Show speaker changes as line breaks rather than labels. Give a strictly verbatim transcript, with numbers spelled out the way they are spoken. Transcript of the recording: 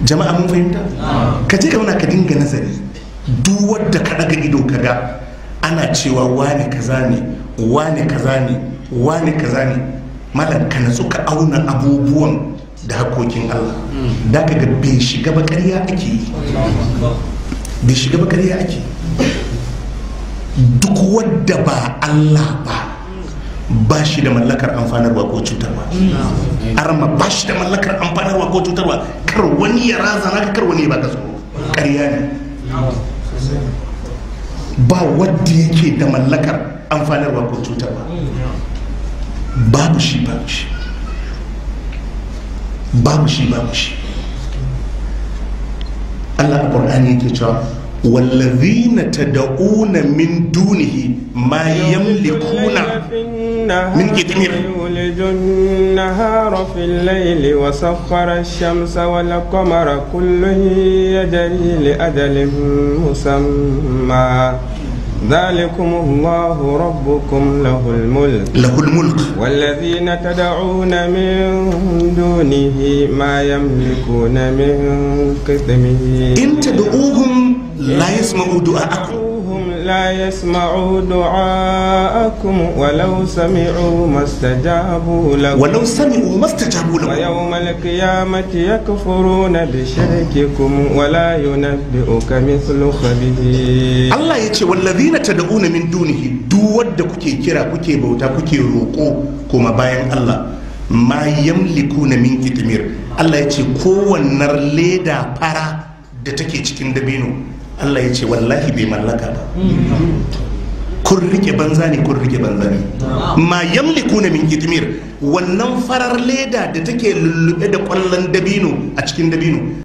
jama'a mun fahimta ka je ka zauna ka dinga nazari duk wanda ka daga ido kaga ana cewa wani kaza ne wani kaza ne wani kaza ne malam ka natsu ka auna abubuwan da hakokin Allah da ka ga bai shiga ba ƙarya ake yi bai shiga ba ƙarya ake duk wadda ba Allah ba ba shi da mallakar amfanarwa ko cutarwa arma ba shi da mallakar amfanarwa ko cutarwa kar wani ya razana ka kar wani ya baka tsoro ƙarya ne ba wadda yake da mallakar amfanarwa ko cutarwa babu shi babu shi babu shi babu shi Allah a Qur'ani yake cewa wallazina tad'una min dunihi ma yamlikuna min qitmir
yulijun nahara fil layli wa sakhkhara ash-shamsa wal qamara kullun yajri li ajalin musamma ذلكم الله ربكم له الملك
له الملك
والذين تدعون من دونه ما يملكون من قطمير
إن تدعوهم لا يسمعوا دعاءكم
لا يسمعوا دعاءكم ولو سمعوا ما استجابوا لكم
ولو سمعوا ما استجابوا لكم
ويوم القيامة يكفرون بشرككم ولا ينبئك مثل خبير
الله يتي والذين تدعون من دونه دو ود kuke kira kuke bauta kuke roko kuma bayan Allah ma yamlikuna min kitmir Allah yace kowannar leda fara da take cikin dabino Allah ya ce wallahi bai mallaka ba kun rike banza ne kun rike banza ne ma yamlikuna min kitmir wannan farar leda da take lullube da kwallon dabino a cikin dabino